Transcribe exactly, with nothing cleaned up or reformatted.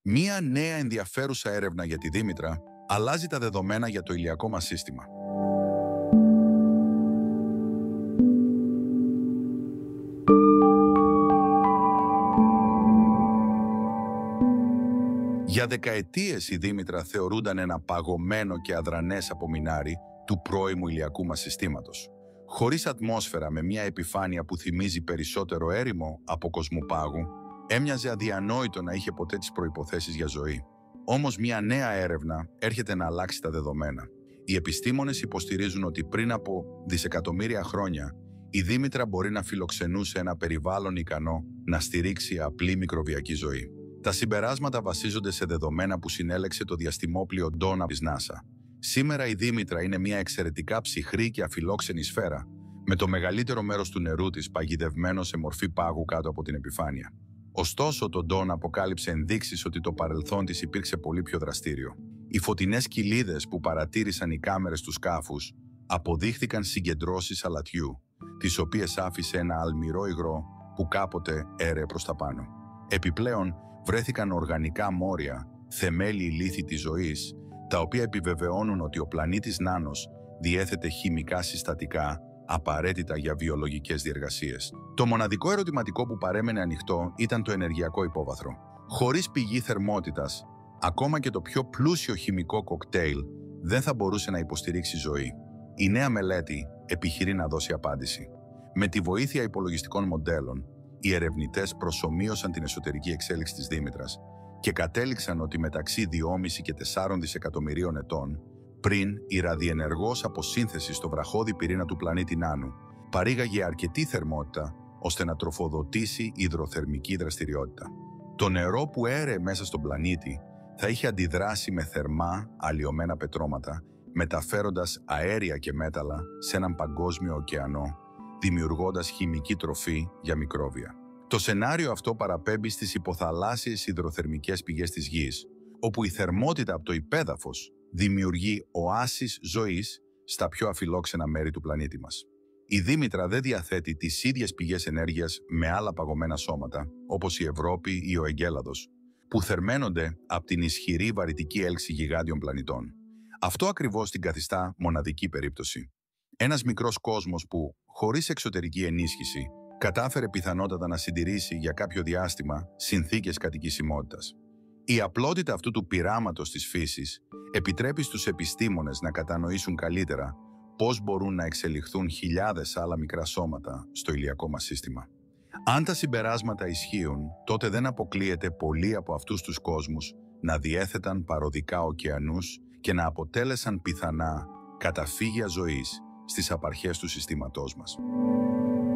Μία νέα ενδιαφέρουσα έρευνα για τη Δήμητρα αλλάζει τα δεδομένα για το ηλιακό μας σύστημα. Για δεκαετίες η Δήμητρα θεωρούνταν ένα παγωμένο και αδρανές απομεινάρι του πρώιμου ηλιακού μας συστήματος. Χωρίς ατμόσφαιρα, με μια επιφάνεια που θυμίζει περισσότερο έρημο από κοσμοπάγου, έμοιαζε αδιανόητο να είχε ποτέ τις προϋποθέσεις για ζωή. Όμως μια νέα έρευνα έρχεται να αλλάξει τα δεδομένα. Οι επιστήμονες υποστηρίζουν ότι πριν από δισεκατομμύρια χρόνια η Δήμητρα μπορεί να φιλοξενούσε ένα περιβάλλον ικανό να στηρίξει απλή μικροβιακή ζωή. Τα συμπεράσματα βασίζονται σε δεδομένα που συνέλεξε το διαστημόπλοιο Ντόνα της NASA. Σήμερα η Δήμητρα είναι μια εξαιρετικά ψυχρή και αφιλόξενη σφαίρα, με το μεγαλύτερο μέρος του νερού της παγιδευμένο σε μορφή πάγου κάτω από την επιφάνεια. Ωστόσο, το Ντόνα αποκάλυψε ενδείξεις ότι το παρελθόν της υπήρξε πολύ πιο δραστήριο. Οι φωτεινές κοιλίδες που παρατήρησαν οι κάμερες του σκάφους αποδείχθηκαν συγκεντρώσεις αλατιού, τις οποίες άφησε ένα αλμυρό υγρό που κάποτε έρεε προς τα πάνω. Επιπλέον, βρέθηκαν οργανικά μόρια, θεμέλιοι λίθη της ζωής, τα οποία επιβεβαιώνουν ότι ο πλανήτης Νάνος διέθετε χημικά συστατικά απαραίτητα για βιολογικές διεργασίες. Το μοναδικό ερωτηματικό που παρέμενε ανοιχτό ήταν το ενεργειακό υπόβαθρο. Χωρίς πηγή θερμότητας, ακόμα και το πιο πλούσιο χημικό κοκτέιλ δεν θα μπορούσε να υποστηρίξει ζωή. Η νέα μελέτη επιχειρεί να δώσει απάντηση. Με τη βοήθεια υπολογιστικών μοντέλων, οι ερευνητές προσομοίωσαν την εσωτερική εξέλιξη της Δήμητρας και κατέληξαν ότι μεταξύ δυόμισι και τεσσάρων δισεκατομμυρίων ετών πριν, η ραδιενεργός αποσύνθεση στο βραχώδη πυρήνα του πλανήτη Νάνου παρήγαγε αρκετή θερμότητα ώστε να τροφοδοτήσει υδροθερμική δραστηριότητα. Το νερό που έρεε μέσα στον πλανήτη θα είχε αντιδράσει με θερμά αλλοιωμένα πετρώματα, μεταφέροντας αέρια και μέταλλα σε έναν παγκόσμιο ωκεανό, δημιουργώντας χημική τροφή για μικρόβια. Το σενάριο αυτό παραπέμπει στις υποθαλάσσιες υδροθερμικές πηγές της Γης, όπου η θερμότητα από το υπέδαφος δημιουργεί οάσεις ζωής στα πιο αφιλόξενα μέρη του πλανήτη μας. Η Δήμητρα δεν διαθέτει τις ίδιες πηγές ενέργειας με άλλα παγωμένα σώματα, όπως η Ευρώπη ή ο Εγκέλαδος, που θερμαίνονται από την ισχυρή βαρυτική έλξη γιγάντιων πλανητών. Αυτό ακριβώς την καθιστά μοναδική περίπτωση. Ένας μικρός κόσμος που, χωρίς εξωτερική ενίσχυση, κατάφερε πιθανότατα να συντηρήσει για κάποιο διάστημα συνθήκες κατοικησιμότητας. Η απλότητα αυτού του πειράματος της φύσης επιτρέπει στους επιστήμονες να κατανοήσουν καλύτερα πώς μπορούν να εξελιχθούν χιλιάδες άλλα μικρά σώματα στο ηλιακό μας σύστημα. Αν τα συμπεράσματα ισχύουν, τότε δεν αποκλείεται πολλοί από αυτούς τους κόσμους να διέθεταν παροδικά ωκεανούς και να αποτέλεσαν πιθανά καταφύγια ζωής στις απαρχές του συστήματός μας.